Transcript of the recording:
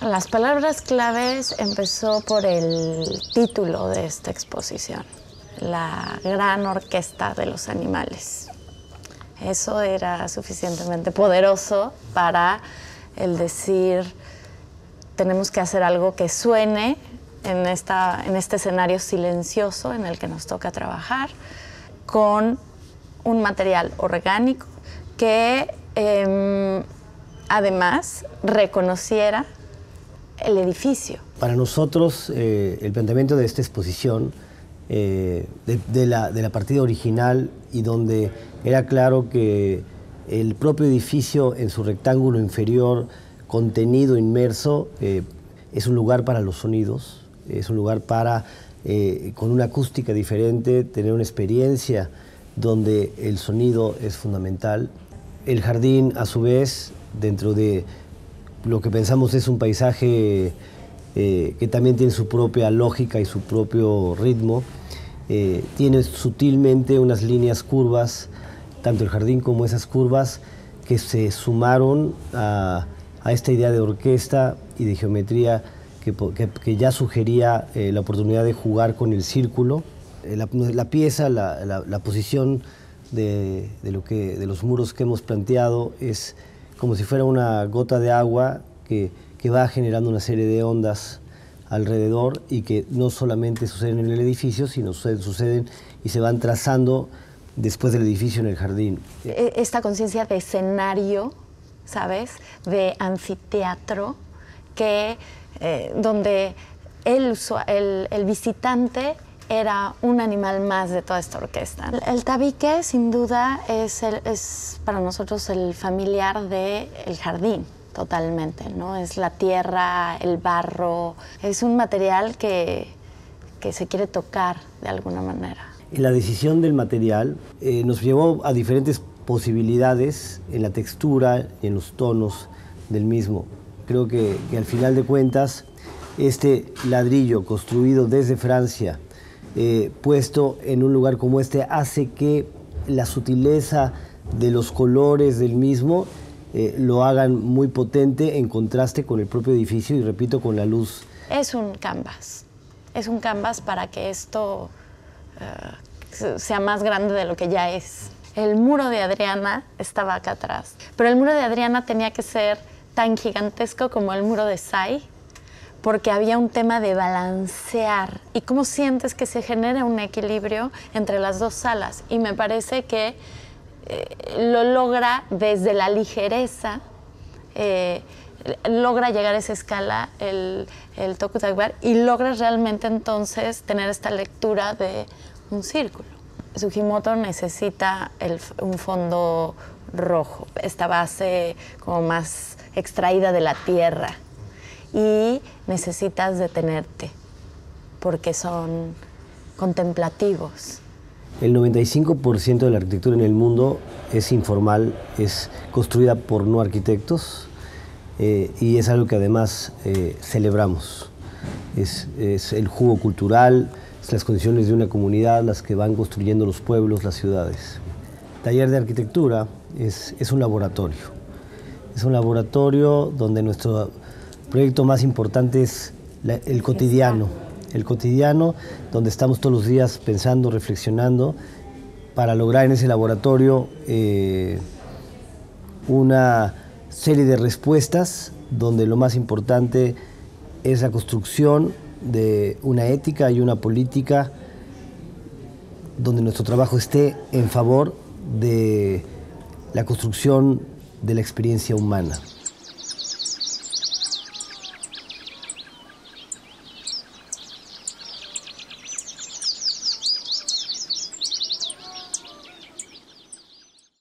Las palabras claves empezó por el título de esta exposición, La Gran Orquesta de los Animales. Eso era suficientemente poderoso para el decir, tenemos que hacer algo que suene en este escenario silencioso en el que nos toca trabajar, con un material orgánico que además reconociera el edificio. Para nosotros, el planteamiento de esta exposición, de la partida original, y donde era claro que el propio edificio en su rectángulo inferior, contenido, inmerso, es un lugar para los sonidos, es un lugar para, con una acústica diferente, tener una experiencia donde el sonido es fundamental. El jardín, a su vez, dentro de lo que pensamos es un paisaje que también tiene su propia lógica y su propio ritmo. Tiene sutilmente unas líneas curvas, tanto el jardín como esas curvas, que se sumaron a esta idea de orquesta y de geometría que ya sugería la oportunidad de jugar con el círculo. La pieza, la posición de los muros que hemos planteado es como si fuera una gota de agua que va generando una serie de ondas alrededor y que no solamente suceden en el edificio, sino suceden y se van trazando después del edificio en el jardín. Esta conciencia de escenario, ¿sabes? De anfiteatro, donde el visitante era un animal más de toda esta orquesta. El tabique, sin duda, es para nosotros el familiar del jardín, totalmente, ¿no? Es la tierra, el barro, es un material que se quiere tocar de alguna manera. La decisión del material nos llevó a diferentes posibilidades en la textura y en los tonos del mismo. Creo que al final de cuentas, este ladrillo construido desde Francia, puesto en un lugar como este, hace que la sutileza de los colores del mismo lo hagan muy potente en contraste con el propio edificio y, repito, con la luz. Es un canvas para que esto sea más grande de lo que ya es. El muro de Adriana estaba acá atrás, pero el muro de Adriana tenía que ser tan gigantesco como el muro de Say, porque había un tema de balancear y cómo sientes que se genera un equilibrio entre las dos salas. Y me parece que lo logra desde la ligereza, logra llegar a esa escala el Tokyu Takbar y logra realmente entonces tener esta lectura de un círculo. Sugimoto necesita un fondo rojo, esta base como más extraída de la tierra. Y necesitas detenerte, porque son contemplativos. El 95% de la arquitectura en el mundo es informal, es construida por no arquitectos y es algo que además celebramos. Es el jugo cultural, es las condiciones de una comunidad las que van construyendo los pueblos, las ciudades. Taller de arquitectura es un laboratorio. Es un laboratorio donde nuestro proyecto más importante es el cotidiano. El cotidiano, donde estamos todos los días pensando, reflexionando, para lograr en ese laboratorio una serie de respuestas, donde lo más importante es la construcción de una ética y una política, donde nuestro trabajo esté en favor de la construcción de la experiencia humana.